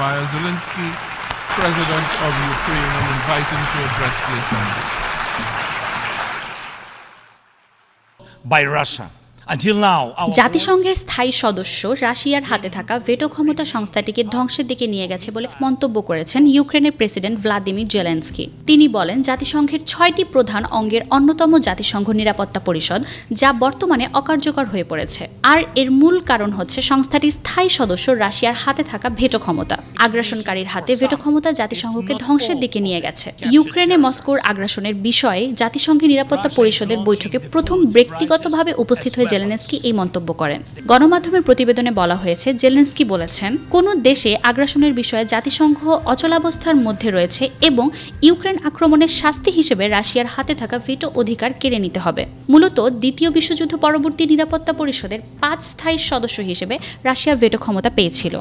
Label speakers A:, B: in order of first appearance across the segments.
A: Volodymyr Zelensky, President of Ukraine, and invite him to address the Assembly.
B: By Russia.
C: জাতিসংঘের স্থায়ী সদস্য রাশিয়ার হাতে থাকা ভেটো ক্ষমতা সংস্থাটিকে ধ্বংসের দিকে নিয়ে গেছে বলে মন্তব্য করেছেন ইউক্রেনের প্রেসিডেন্ট ভ্লাদিমির জেলেনস্কি। তিনি বলেন, জাতিসংঘের ৬টি প্রধান অঙ্গের অন্যতম জাতিসংঘ নিরাপত্তা পরিষদ, যা বর্তমানে অকার্যকর হয়ে পড়েছে। আর এর মূল কারণ হচ্ছে সংস্থাটির স্থায়ী সদস্য রাশিয়ার হাতে থাকা ভেটো ক্ষমতা। আগ্রাসনকারীর হাতে ভেটো ক্ষমতা জাতিসংঘকে ধ্বংসের দিকে নিয়ে গেছে। ইউক্রেনে মস্কোর আগ্রাসনের বিষয়ে জাতিসংঘের নিরাপত্তা পরিষদের বৈঠকে প্রথম ব্যক্তিগতভাবে উপস্থিত হয়ে জেলেনস্কি এই মন্তব্য করেন। গণমাধ্যমের প্রতিবেদনে বলা হয়েছে, জেলেনস্কি বলেছেন, কোন দেশে আগ্রাসনের বিষয়ে জাতিসংঘ অচলাবস্থার মধ্যে রয়েছে এবং ইউক্রেন আক্রমণের শাস্তি হিসেবে রাশিয়ার হাতে থাকা ভেটো অধিকার কেড়ে নিতে হবে। মূলত দ্বিতীয় বিশ্বযুদ্ধ পরবর্তী নিরাপত্তা পরিষদের ৫ স্থায়ী সদস্য হিসেবে রাশিয়া ভেটো ক্ষমতা পেয়েছিল।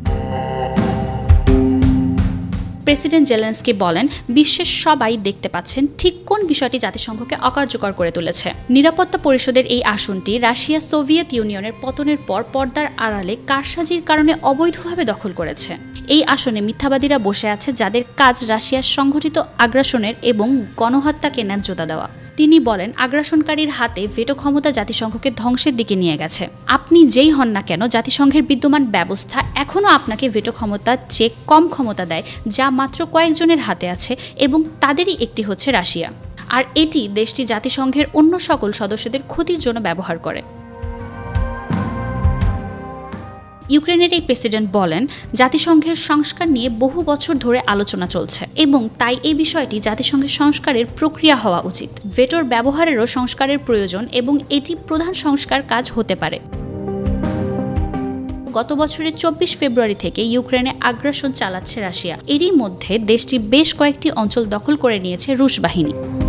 C: প্রেসিডেন্ট জেলেনস্কি বলেন, বিশ্বের সবাই দেখতে পাচ্ছেন ঠিক কোন বিষয়টি জাতিসংঘকে অকার্যকর করে তুলেছে। নিরাপত্তা পরিষদের এই আসনটি রাশিয়া সোভিয়েত ইউনিয়নের পতনের পর পর্দার আড়ালে কারসাজির কারণে অবৈধভাবে দখল করেছে। এই আসনে মিথ্যাবাদীরা বসে আছে, যাদের কাজ রাশিয়ার সংঘটিত আগ্রাসনের এবং গণহত্যাকে ন্যায্যতা দেওয়া। তিনি বলেন, আগ্রাসনকারীর হাতে ভেটো ক্ষমতা জাতিসংঘকে ধ্বংসের দিকে নিয়ে গেছে। আপনি যেই হন না কেন, জাতিসংঘের বিদ্যমান ব্যবস্থা এখনও আপনাকে ভেটো ক্ষমতার চেয়ে কম ক্ষমতা দেয়, যা মাত্র কয়েকজনের হাতে আছে এবং তাদেরই একটি হচ্ছে রাশিয়া। আর এটি দেশটি জাতিসংঘের অন্য সকল সদস্যদের ক্ষতির জন্য ব্যবহার করে। ইউক্রেনের এই প্রেসিডেন্ট বলেন, জাতিসংঘের সংস্কার নিয়ে বহু বছর ধরে আলোচনা চলছে এবং তাই এই বিষয়টি জাতিসংঘের সংস্কারের প্রক্রিয়া হওয়া উচিত। ভেটোর ব্যবহারেরও সংস্কারের প্রয়োজন এবং এটি প্রধান সংস্কার কাজ হতে পারে। গত বছরের ২৪ ফেব্রুয়ারি থেকে ইউক্রেনে আগ্রাসন চালাচ্ছে রাশিয়া। এরই মধ্যে দেশটি বেশ কয়েকটি অঞ্চল দখল করে নিয়েছে রুশ বাহিনী।